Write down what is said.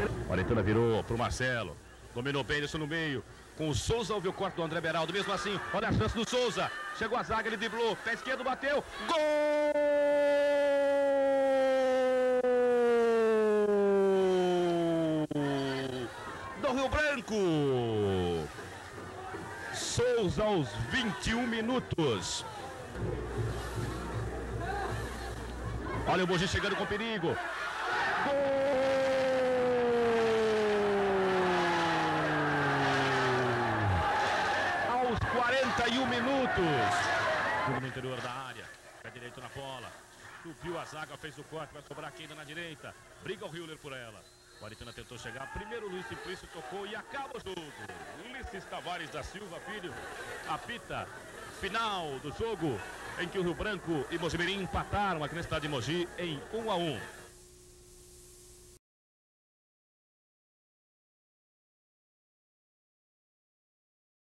Maritana virou pro Marcelo. Dominou bem isso no meio. Com o Souza, houve o corte do André Beraldo. Mesmo assim, olha a chance do Souza. Chegou a zaga, ele driblou. Pé esquerdo, bateu. Gol! Do Rio Branco. Souza aos 21 minutos. Olha o Mogi chegando com perigo. Gol! Aos 41 minutos. No interior da área. Pé direito na bola. Subiu a zaga, fez o corte. Vai sobrar aqui ainda na direita. Briga o Hiller por ela. O Maritana tentou chegar. Primeiro o Luiz Simplício tocou e acaba o jogo. Ulisses Tavares da Silva Filho apita final do jogo em que o Rio Branco e Mojimirim empataram aqui na cidade de Mogi em 1-1.